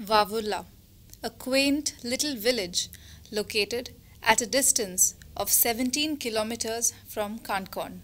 Vavurla, a quaint little village located at a distance of 17 kilometers from Kankan.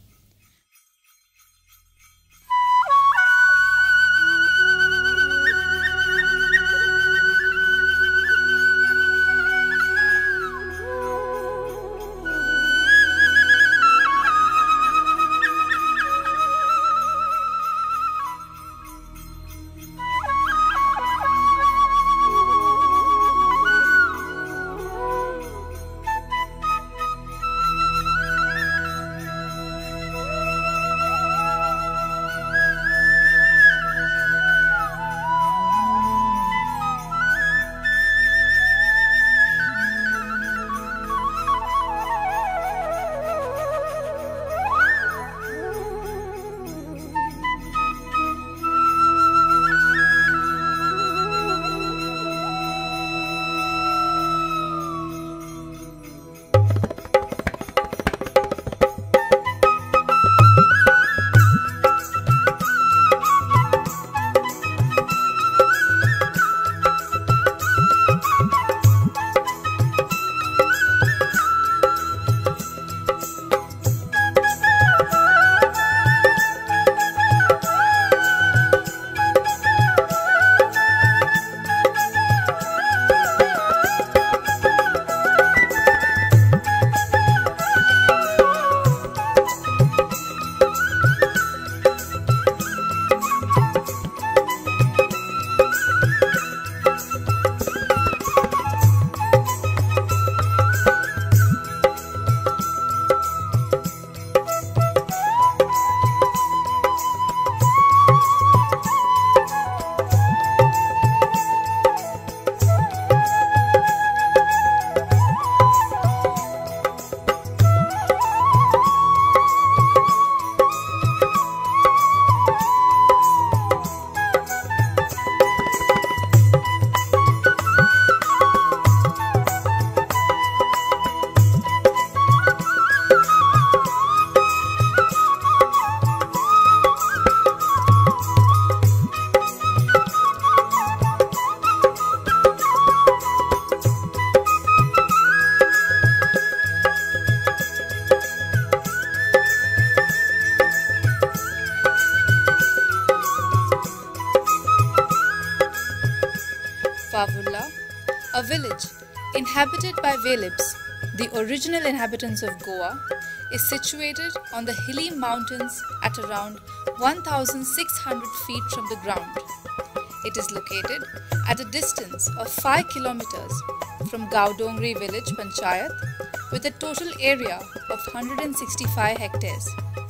Vavurla, a village inhabited by Velibs, the original inhabitants of Goa, is situated on the hilly mountains at around 1,600 feet from the ground. It is located at a distance of 5 kilometers from Gaudongri village Panchayat with a total area of 165 hectares.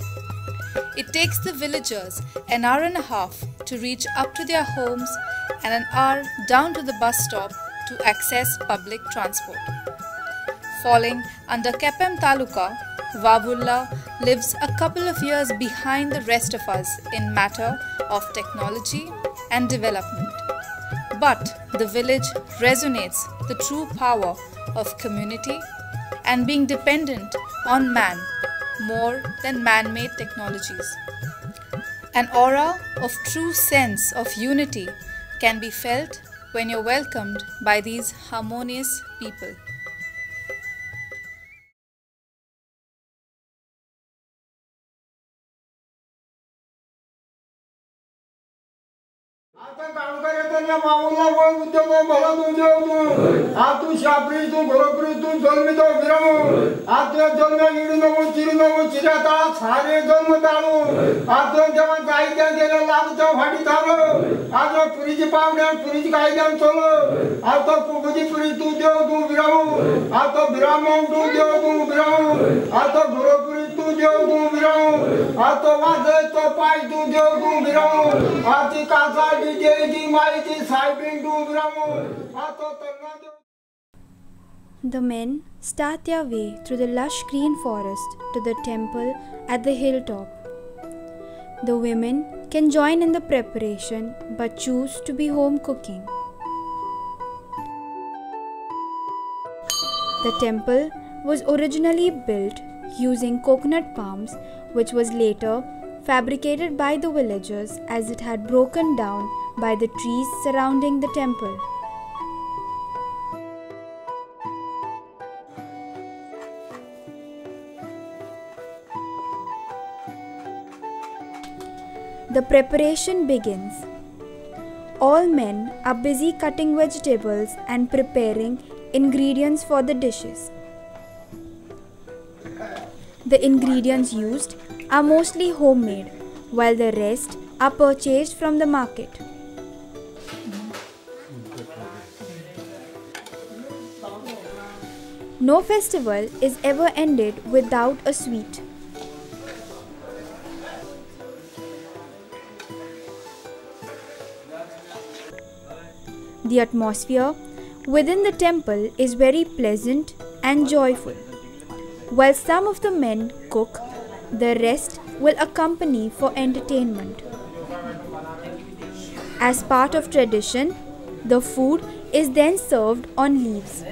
It takes the villagers an hour and a half to reach up to their homes and an hour down to the bus stop to access public transport. Falling under Kepem Taluka, Vavurla lives a couple of years behind the rest of us in matter of technology and development. But the village resonates the true power of community and being dependent on man more than man-made technologies. An aura of true sense of unity can be felt when you're welcomed by these harmonious people. The men start their way through the lush green forest to the temple at the hilltop. The women can join in the preparation but choose to be home cooking. The temple was originally built using coconut palms, which was later fabricated by the villagers as it had broken down by the trees surrounding the temple. The preparation begins. All men are busy cutting vegetables and preparing ingredients for the dishes. The ingredients used are mostly homemade, while the rest are purchased from the market. No festival is ever ended without a sweet. The atmosphere within the temple is very pleasant and joyful. While some of the men cook, the rest will accompany for entertainment. As part of tradition, the food is then served on leaves.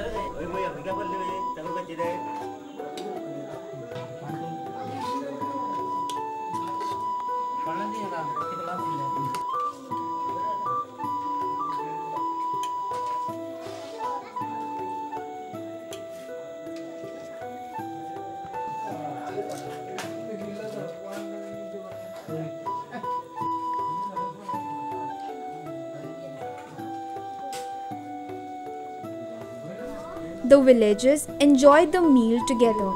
The villagers enjoyed the meal together.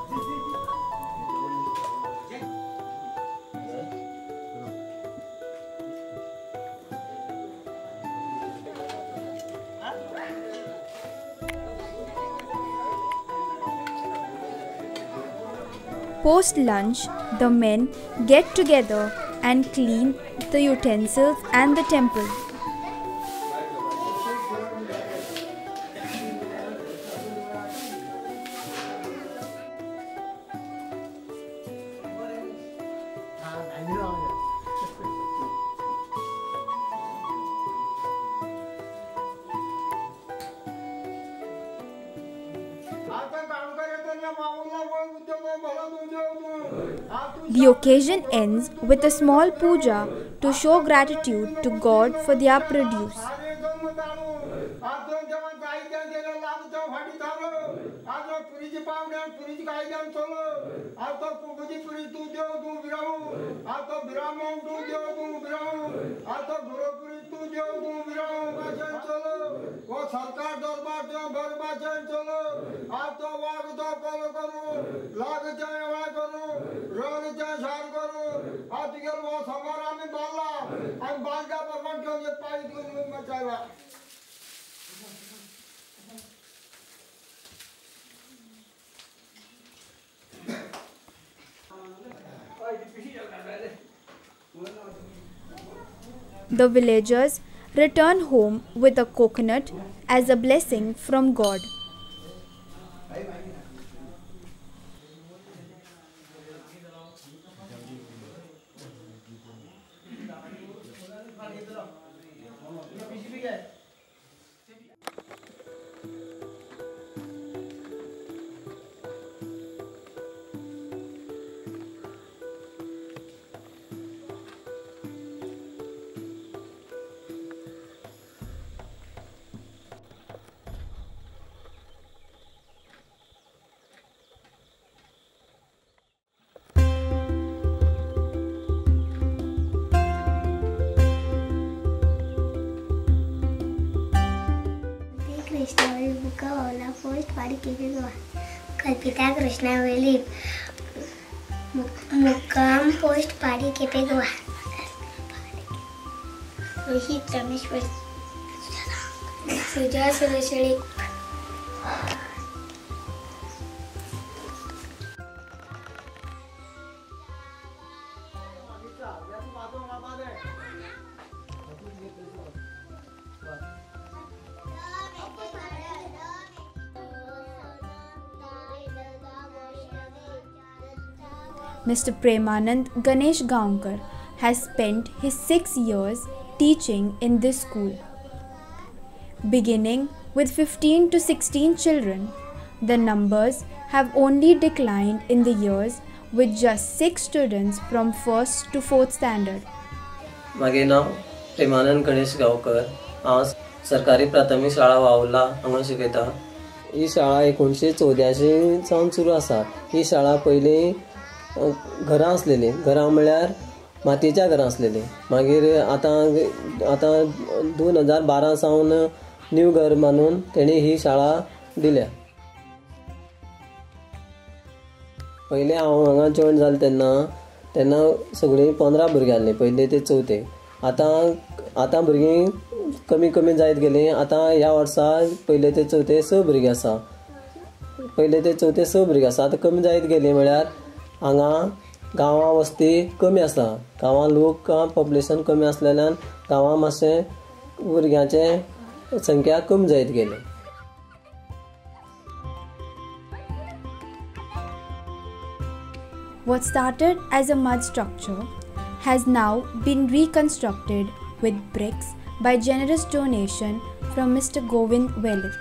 Post lunch, the men get together and clean the utensils and the temple. The occasion ends with a small puja to show gratitude to God for their produce. The villagers return home with a coconut as a blessing from God. Krishna will book a Vavurla post party keeping Goa. Kalpita Krishna will leave Mukam post party keeping Goa. Rohit Ramesh will Suja Surashali. Mr. Premanand Ganesh Gaonkar has spent his 6 years teaching in this school. Beginning with 15 to 16 children, the numbers have only declined in the years with just 6 students from 1st to 4th standard. माझे नाव प्रेमानंद गणेश गांवकर। हांव सरकारी प्राथमीक शाळा वावुर्ला हांगा शिकयता। ही शाळा 1984 सावन सुरू आसा। ही शाळा पयलीं घरां आसलेली, घरां म्हळ्यार मातयेच्या घरां आसलेली। मागीर आतां 2012 सावन न्यू घर बांदून तेणी ही शाळा दिल्या। पयलीं हांव हांगा जॉयन जालें तेन्ना सगळीं 15 भुरगीं आसलीं, पयली ते चवथे। आतां भुरगीं कमी जायत गेलीं। आतां ह्या वर्सा पयले ते चवथे 6 भुरगीं आसा। आतां कमी जायत गेलीं म्हळ्यार हांगा गांवां वस्ती कमी आसा। गांवां लोक पॉप्युलेशन कमी आसलेल्यान गांवां मातशें भुरग्यांचें संख्या कमी जायत गेली। What started as a mud structure has now been reconstructed with bricks by generous donation from Mr. Vavurla-A.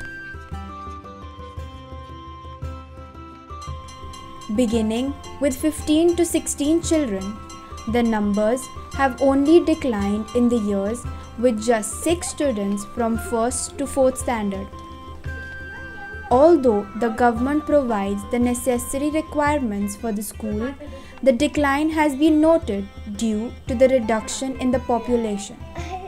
Beginning with 15 to 16 children, the numbers have only declined in the years with just 6 students from 1st to 4th standard. Although the government provides the necessary requirements for the school, the decline has been noted due to the reduction in the population.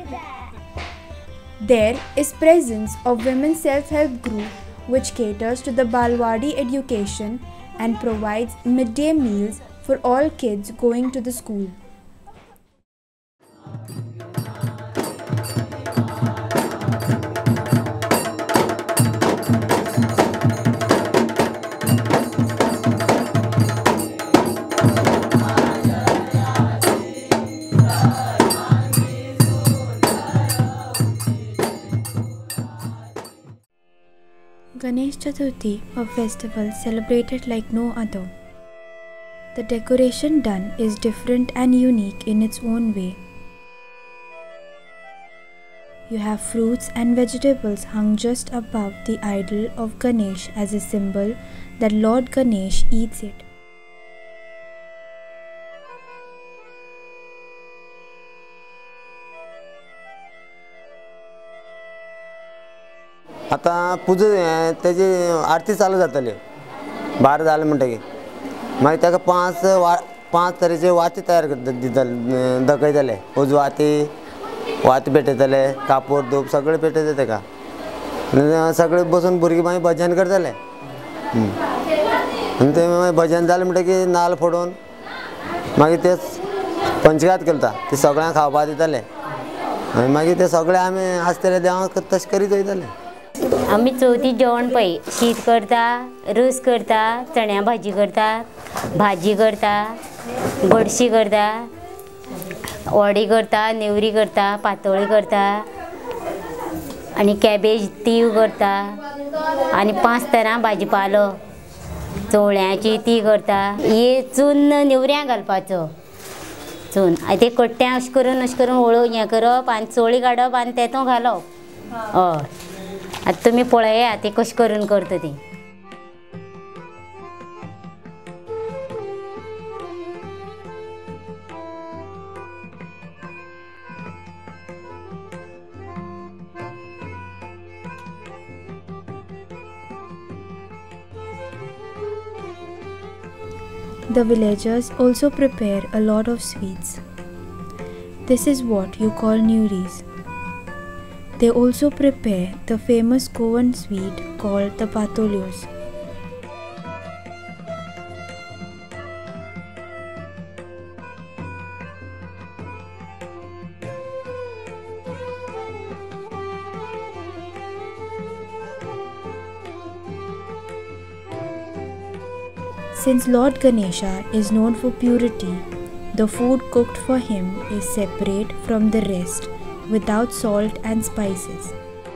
There is presence of women's self-help group which caters to the Balwadi education and provides midday meals for all kids going to the school. Ganesh Chaturthi, a festival celebrated like no other. The decoration done is different and unique in its own way. You have fruits and vegetables hung just above the idol of Ganesh as a symbol that Lord Ganesh eats it. आता पुजा त्याची आरती चालू जातली 12 जाले म्हणटकीर मागीर ताका 5 तरेचे वाती तयार दितले दाखयतले। वाती पेटयतले, कापूर धूप सगळे पेटयतले ताका। सगळे बसून भुरगीं मागीर भजन करतले। आनी ते मागीर भजन जालें म्हणटकीर नाल्ल फोडून मागीर ते पंचघात करता, ते सगळ्यांक खावपा दितले। आनी मागीर ते सगळे आमी आसतले देवाक तशें करीत वयतले। आमी चवथी जेवण पळय शीत करता, रोस करता, चण्या भाजी करता, गोडशी करता, वडी करता, नेवरी करता, पातोळी करता आनी कॅबेज तीव करता आनी 5 तरां भाजी पालो चवळ्याची ती करता। हे चून नेवऱ्यां घालपाचो चून ते कट्ट्यां अशें करून ओळू हें करप आनी चवळी काडप आनी तेतूं घालप। हय आता तुम्ही पळया ते कशें करून करता ती। The villagers also prepare a lot of sweets. This is what you call Nuris. They also prepare the famous Goan sweet called the patolios. Since Lord Ganesha is known for purity, the food cooked for him is separate from the rest, without salt and spices.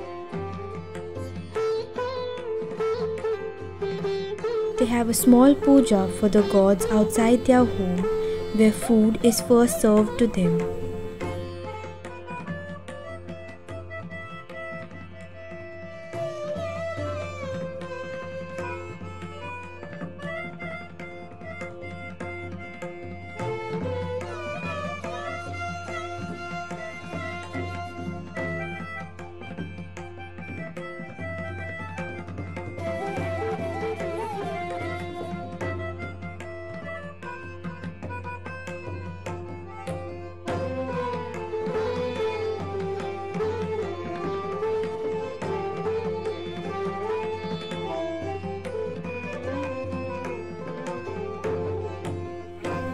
They have a small puja for the gods outside their home, where food is first served to them.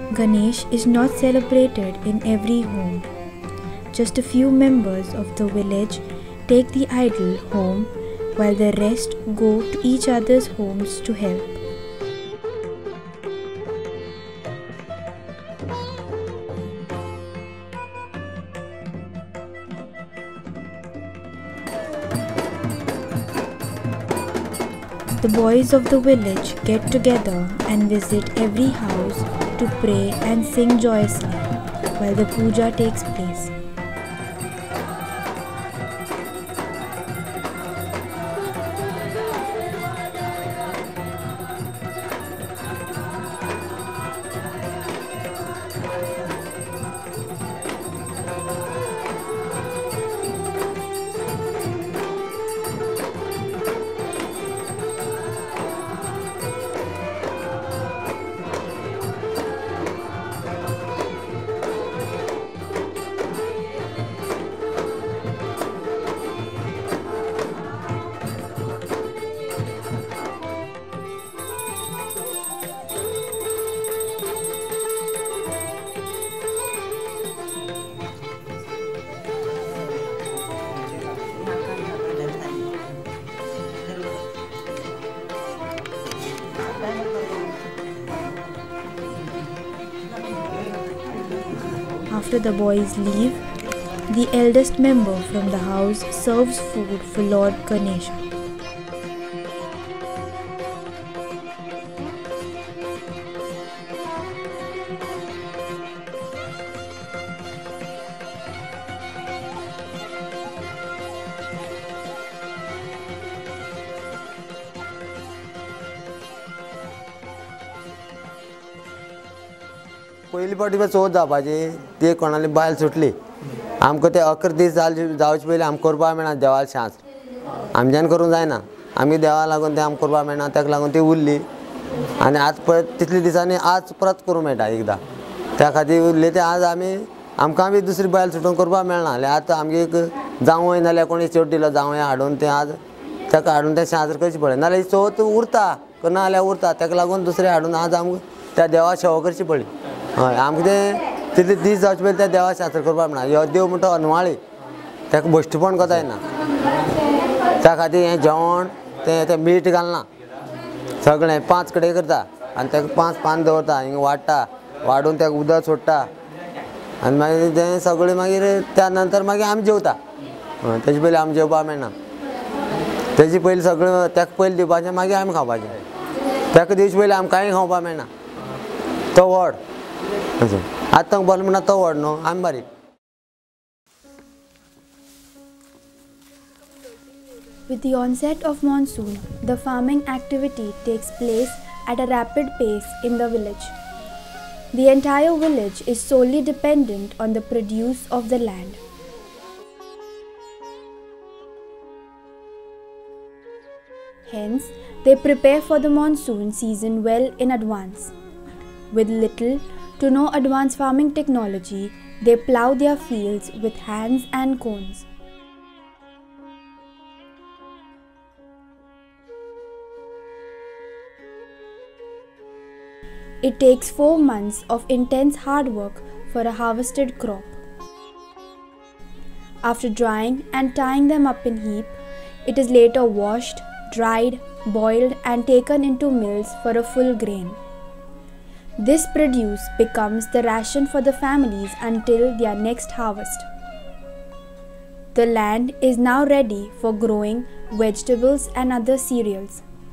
Ganesh is not celebrated in every home. Just a few members of the village take the idol home while the rest go to each other's homes to help. The boys of the village get together and visit every house to pray and sing joyously while the puja takes place. After the boys leave, the eldest member from the house serves food for Lord Ganesha. पहिली पावटी चवथ जावपाची ती कोणाली बायल सुटली आमकां ते 11 दीस जावचे पयलीं आमकां करपाक मेळना देवाल शांत आमच्यान करूंक जायना आमी देवा लागून ते आमकां करपाक मेळना ताका लागून ती उरली आनी आज परत तितल्या दिसांनी आज परत करूंक मेळटा एकदां त्या खातीर उरली ते आज आमकां बी दुसरी बायल सुटून करपाक मेळना जाल्यार आतां आमगे एक जावंय नाल्यार कोणी चेवट दिलो जावंय हाडून ते आज ताका हाडून ते शांत करची पडली नाल्यार ही चवथ उरता करना जाल्यार उरता ताका लागून दुसरे हाडून आज आमकां त्या देवा सेवा करची पडली हय आमकां ते तितले दीस जावचे पयलीं त्या देवा शास्त्र करपाक मेळना ह्यो देव म्हणटा अनवाळी ताका भश्टीपण कोता येना त्या खातीर हें जेवण तें मीठ घालना सगळें 5 कडेन करता आनी ताका 5 पान दवरता हिंगा वाडटा वाडून ताका उदक सोडटा आनी मागीर तें सगळें मागीर त्या नंतर मागीर आमी जेवता तेजे पयलीं आमी जेवपाक मेळना तेजे पयलीं सगळें ताका पयलीं दिवपाचें मागीर आमी खावपाचें ताका दिवचे पयलीं आमकां कांय खावपाक मेळना तो व्हड आतां बरो म्हणटा तो व्हड न्हू आमी बारीक. With the onset of monsoon, the farming activity takes place at a rapid pace in the village. The entire village is solely dependent on the produce of the land. Hence, they prepare for the monsoon season well in advance. With little to no advanced farming technology, they plow their fields with hands and cones. It takes 4 months of intense hard work for a harvested crop. After drying and tying them up in heap, it is later washed, dried, boiled and taken into mills for a full grain. This produce becomes the ration for the families until their next harvest. The land is now ready for growing vegetables and other cereals.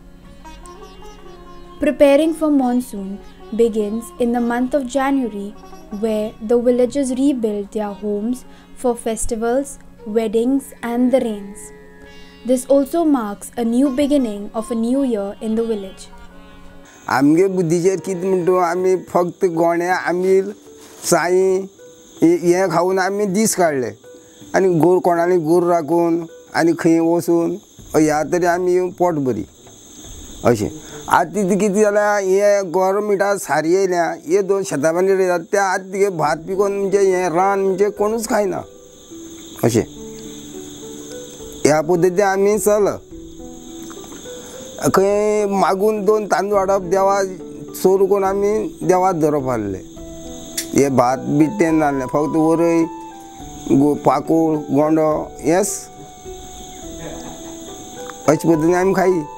Preparing for monsoon begins in the month of January, where the villagers rebuild their homes for festivals, weddings and the rains. This also marks a new beginning of a new year in the village. आमगे बुद्धीचेर कितें म्हणटा आमी फक्त गोणे आमील साई हे खाऊन आमी दीस काडले आनी गोर कोणाली गोर राखून आनी खंय वचून ह्या तरी आमी पोट बरी अशें आतां तितलें कितें जाल्यार हे गोवोरमेंटा सारी येयल्या हे 2 शेतां बांदी रोयतात ते आतां तिगे भात पिकोवन म्हणजे हें रान म्हणजे कोणूच खायना अशें ह्या पद्दतीन आमी चल खंय मागून 2 तांदूळ हाडप देवा सोर करून आमी देवाक धरप आहले हे भात बीट तें नासलें फक्त वरय पाकूळ गोंडो हेंच अशे पद्दतीन आमी खाई.